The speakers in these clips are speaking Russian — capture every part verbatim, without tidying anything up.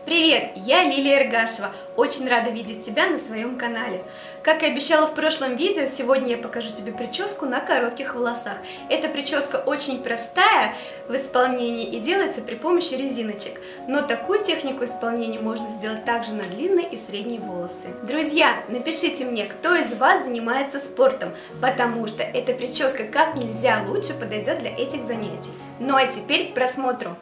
Привет, я Лилия Эргашева. Очень рада видеть тебя на своем канале. Как и обещала в прошлом видео, сегодня я покажу тебе прическу на коротких волосах. Эта прическа очень простая в исполнении и делается при помощи резиночек. Но такую технику исполнения можно сделать также на длинные и средние волосы. Друзья, напишите мне, кто из вас занимается спортом, потому что эта прическа как нельзя лучше подойдет для этих занятий. Ну а теперь к просмотру.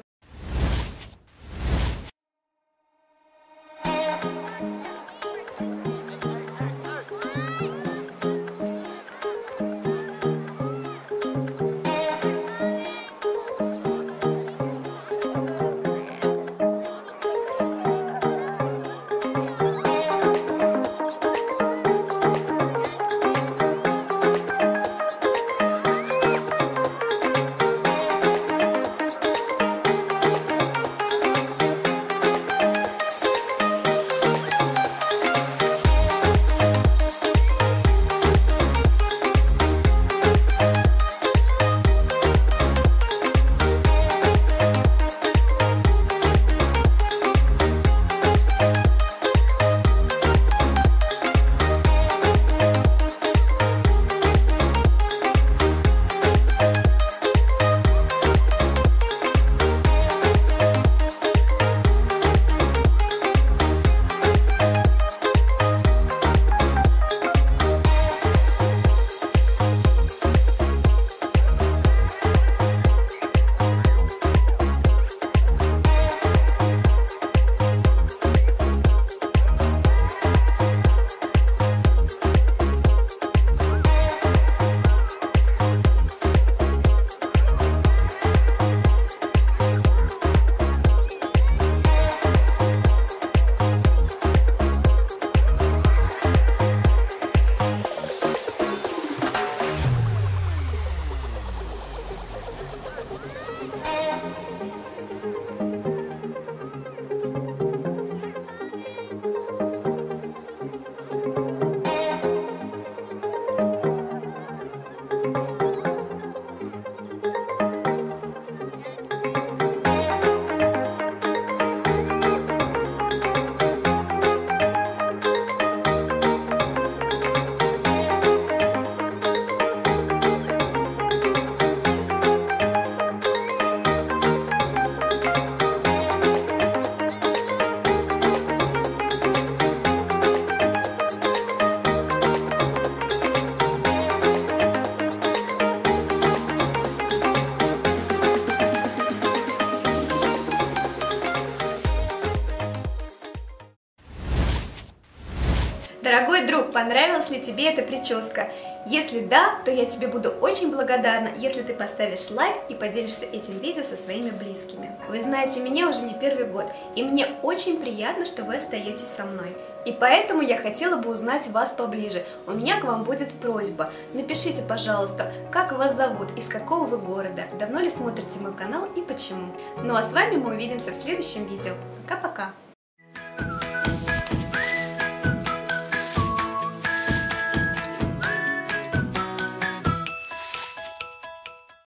Дорогой друг, понравилась ли тебе эта прическа? Если да, то я тебе буду очень благодарна, если ты поставишь лайк и поделишься этим видео со своими близкими. Вы знаете меня уже не первый год, и мне очень приятно, что вы остаетесь со мной. И поэтому я хотела бы узнать вас поближе. У меня к вам будет просьба. Напишите, пожалуйста, как вас зовут, из какого вы города, давно ли смотрите мой канал и почему. Ну а с вами мы увидимся в следующем видео. Пока-пока!